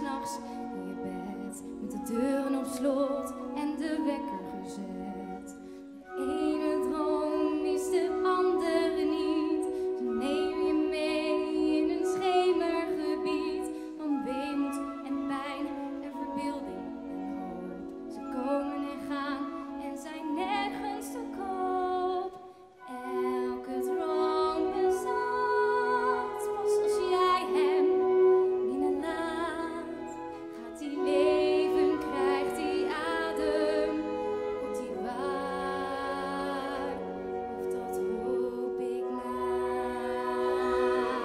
s'nachts in je bed met de deuren op slot en de wekker gezet. De ene droom is de andere niet. Ze neem je mee in een schemergebied van weemoed en pijn en verbeelding en hoop. Ze komen en gaan en zijn nergens te koop. Elke droom bestaat pas als jij hem binnenlaat. Gaat hij leven, krijgt hij adem, wordt hij waar, of dat hoop ik maar.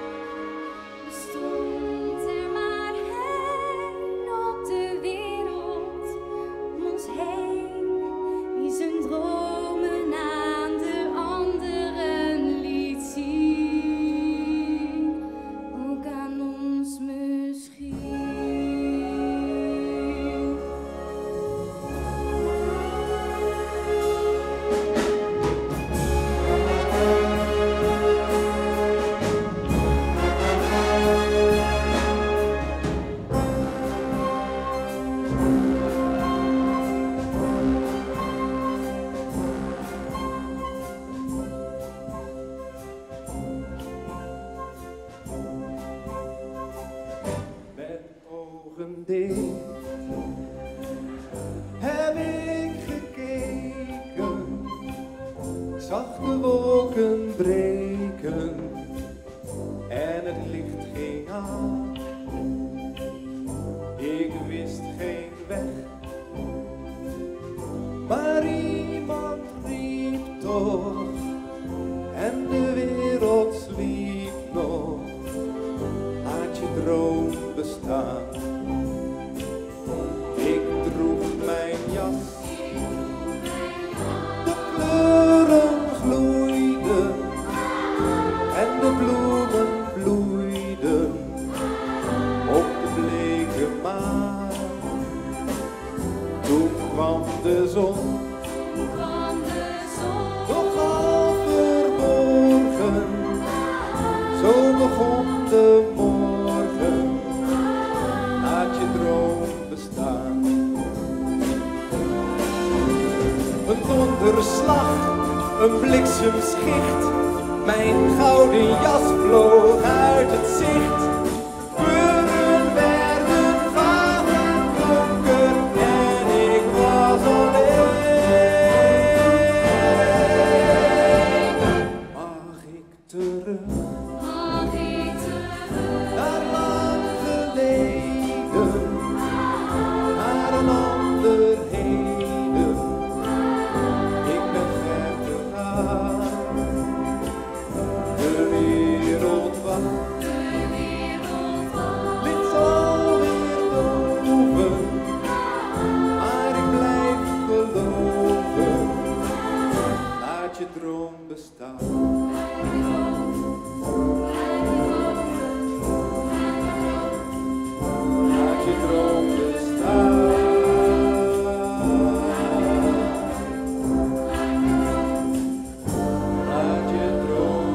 Bestond er maar hen op de wereld om ons heen, die zijn dromen aan de anderen liet zien, ook aan ons misschien. Met ogen dicht heb ik gekeken, ik zag de wolken breken en het licht ging aan. Ik wist geen weg, maar iemand riep toch en de wereld sliep nog. Laat je droom bestaan. Ik droeg mijn jas, de kleuren gloeiden en de bloemen bloeiden op de bleke maan. Toen kwam de zon, nog half verborgen, zo begon de morgen, laat je droom bestaan. Een donderslag, een bliksemschicht, mijn gouden jas vloog uit het zicht. Kleuren werden vaag en donker en ik was alleen. Mag ik terug? Naar lang geleden, naar een ander heden. Ik ben ver gegaan, de wereld wacht, ligt alweer boven, maar ik blijf geloven, laat je droom bestaan. Laat je droom bestaan. Laat je droom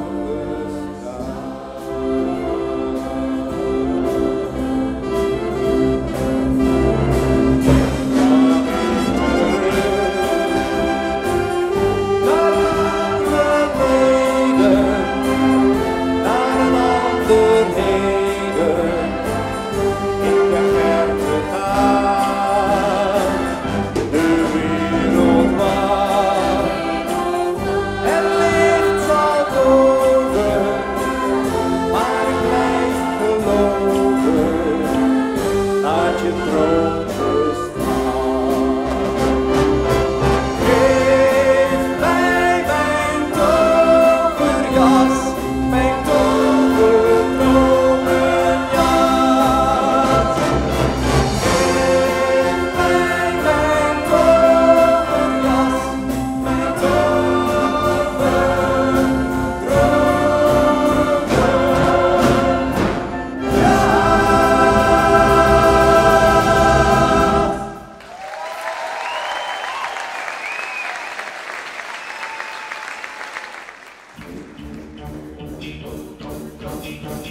naar een ander heden. Ik ben ver gegaan, de wereld wacht, het licht zal komen, maar ik blijf geloven, laat je droom bestaan. Geef mij mijn toverjas, mijn toverdromenjas. Geef mij mijn toverjas, mijn toverdromenjas.